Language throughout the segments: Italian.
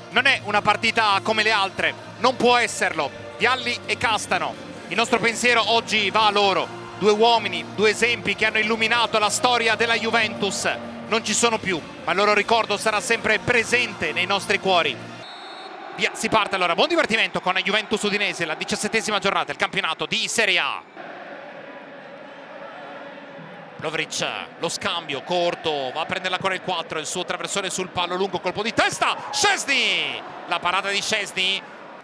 Non è una partita come le altre, non può esserlo. Vialli e Castano, il nostro pensiero oggi va a loro. Due uomini, due esempi che hanno illuminato la storia della Juventus. Non ci sono più, ma il loro ricordo sarà sempre presente nei nostri cuori. Via, si parte allora, buon divertimento con la Juventus Udinese, la 17ª giornata del campionato di Serie A. Lovric, lo scambio corto, va a prenderla con il 4, il suo traversone sul palo lungo, colpo di testa, Szczesny, la parata di Szczesny.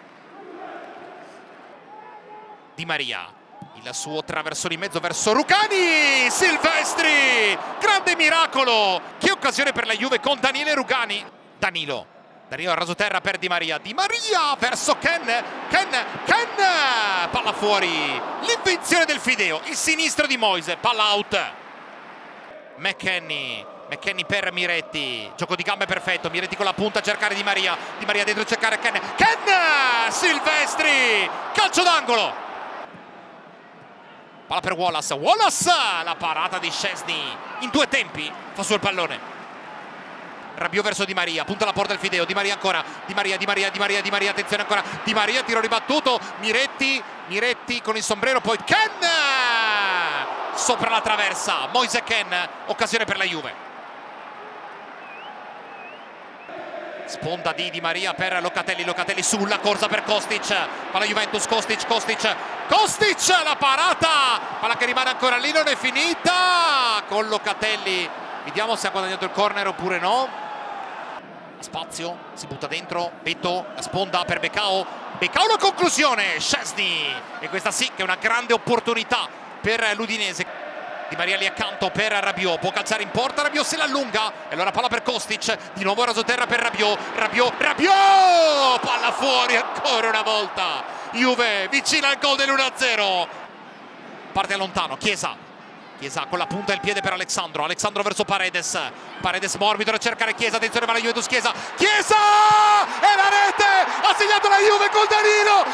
Di Maria, il suo traversone in mezzo verso Rugani, Silvestri, grande miracolo, che occasione per la Juve con Daniele Rugani. Danilo a rasoterra per Di Maria verso Ken, palla fuori, l'invenzione del Fideo, il sinistro di Moise, palla out. McKennie per Miretti, gioco di gambe perfetto, Miretti con la punta a cercare Di Maria dentro a cercare Ken, Silvestri, calcio d'angolo, palla per Wallace, la parata di Szczesny, in due tempi fa su il pallone. Rabiot verso Di Maria, punta alla porta del Fideo, Di Maria ancora, Di Maria, attenzione ancora, Di Maria, tiro ribattuto, Miretti con il sombrero, poi Ken, sopra la traversa, Moise Ken, occasione per la Juve. Sponda di Maria per Locatelli sulla corsa per Kostic, palla Juventus, Kostic, la parata, palla che rimane ancora lì, non è finita, con Locatelli, vediamo se ha guadagnato il corner oppure no. Spazio, si butta dentro, Beto, la sponda per Becao, la conclusione, Szczesny, e questa sì che è una grande opportunità per l'Udinese. Di Maria lì accanto per Rabiot, può calciare in porta, Rabiot se l'allunga, e allora palla per Kostic, di nuovo rasoterra per Rabiot, palla fuori ancora una volta, Juve vicina al gol dell'1-0, parte lontano, Chiesa con la punta del piede per Alexandro verso Paredes morbido a cercare Chiesa, attenzione va la Juventus, Chiesa e la rete, ha segnato la Juve con Danilo,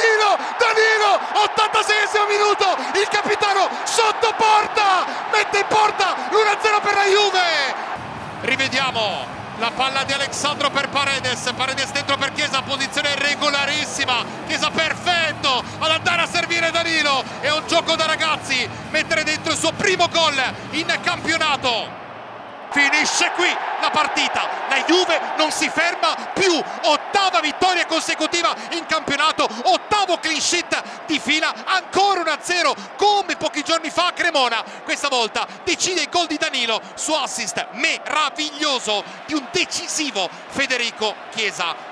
86esimo minuto, il capitano sotto porta, mette in porta l'1-0 per la Juve. Rivediamo la palla di Alexandro per Paredes dentro per Chiesa, posizione regolarissima, Chiesa perfetto ad andare a servire Danilo, è un gioco da ragazzi, mettere dentro il suo primo gol in campionato. Finisce qui la partita, la Juve non si ferma più, ottava vittoria consecutiva in campionato, ottavo clean sheet di fila, ancora 1-0 come pochi giorni fa a Cremona, questa volta decide il gol di Danilo su assist meraviglioso di un decisivo Federico Chiesa.